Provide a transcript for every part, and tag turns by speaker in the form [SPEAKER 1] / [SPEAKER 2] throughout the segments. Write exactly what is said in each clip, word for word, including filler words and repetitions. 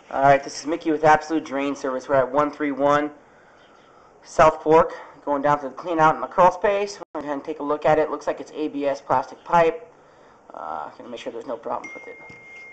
[SPEAKER 1] Alright, this is Mickey with Absolute Drain Service. We're at one three one South Fork, going down to clean out in the crawl space. We're going to take a look at it. Looks like it's A B S plastic pipe. Uh, going to make sure there's no problems with it.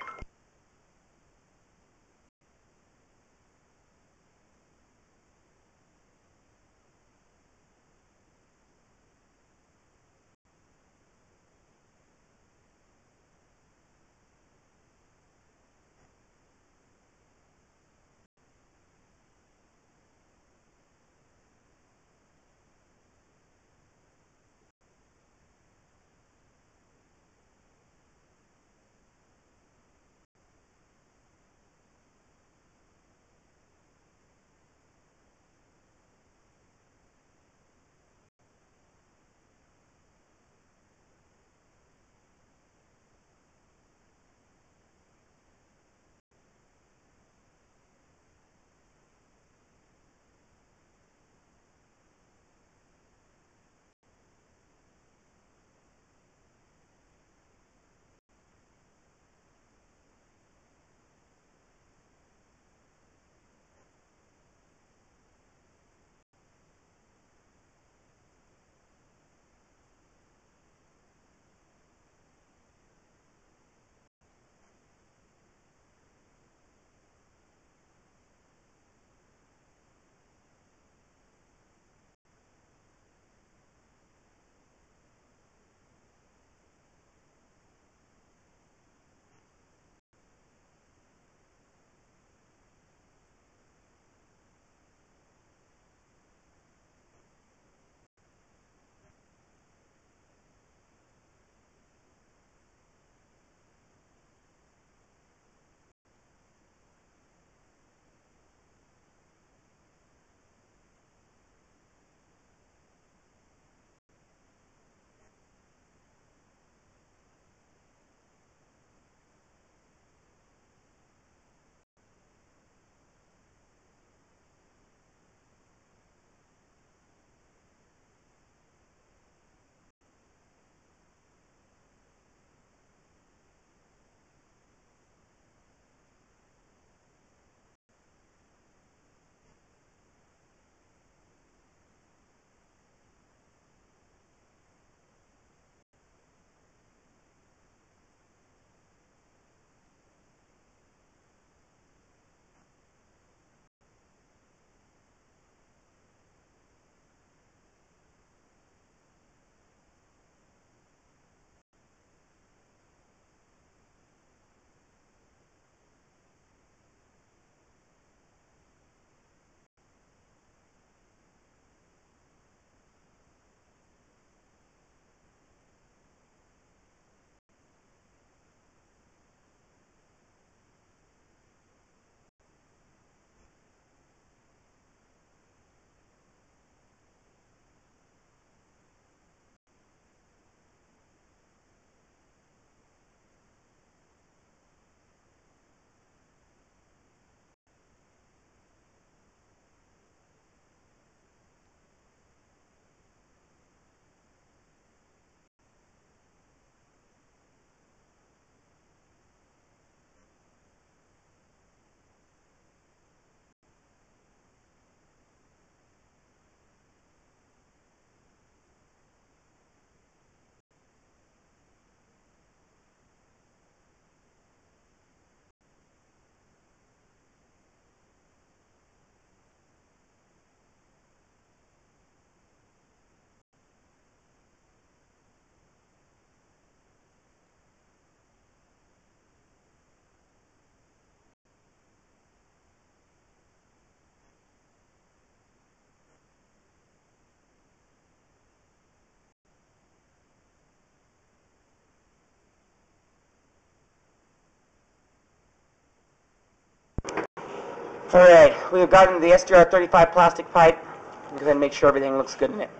[SPEAKER 1] Alright, we've gotten the S D R thirty-five plastic pipe. Go ahead and make sure everything looks good in it.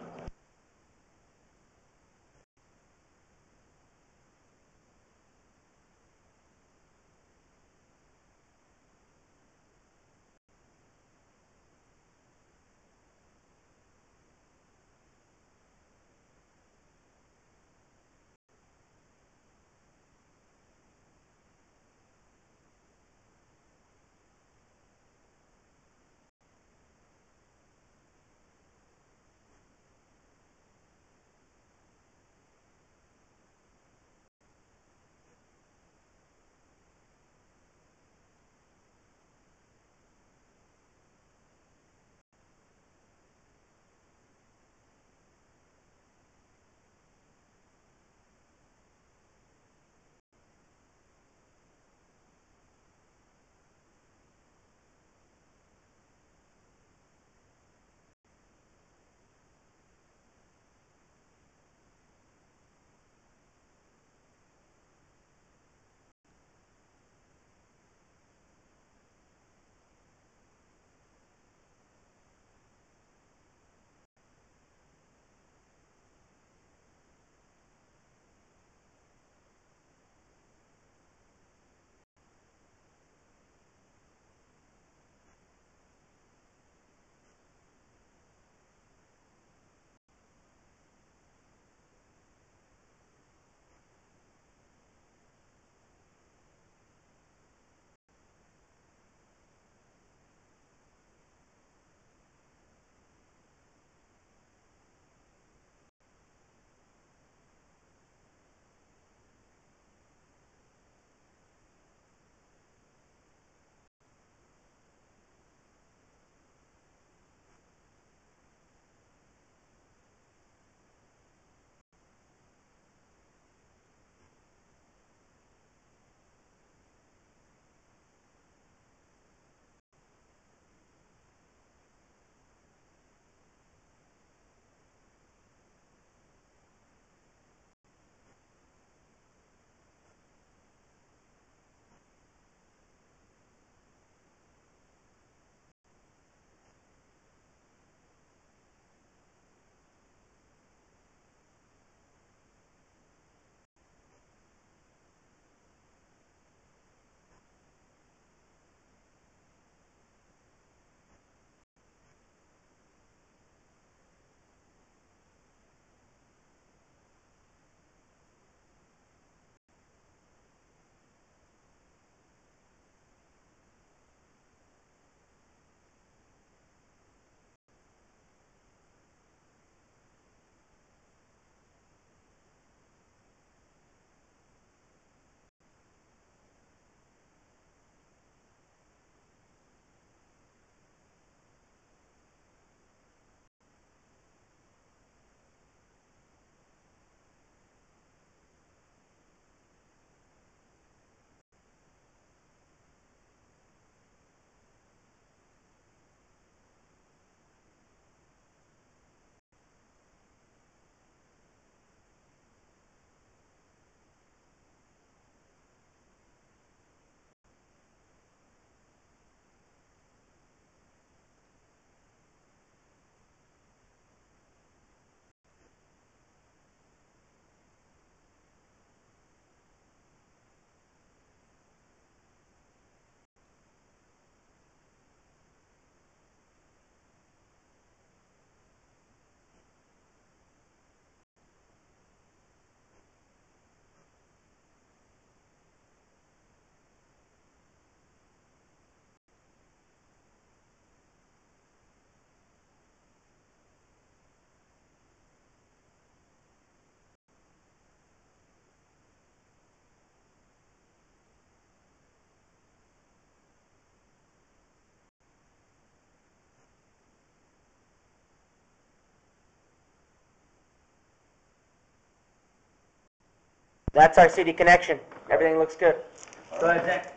[SPEAKER 1] That's our city connection. Everything looks good. Go ahead, Zach.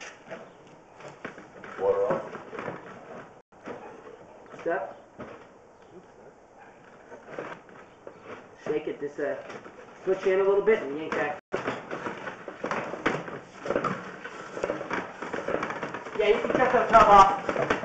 [SPEAKER 2] Water on.
[SPEAKER 1] Step. Shake it, just uh, switch in a little bit and yank back. Yeah, you can cut the top off.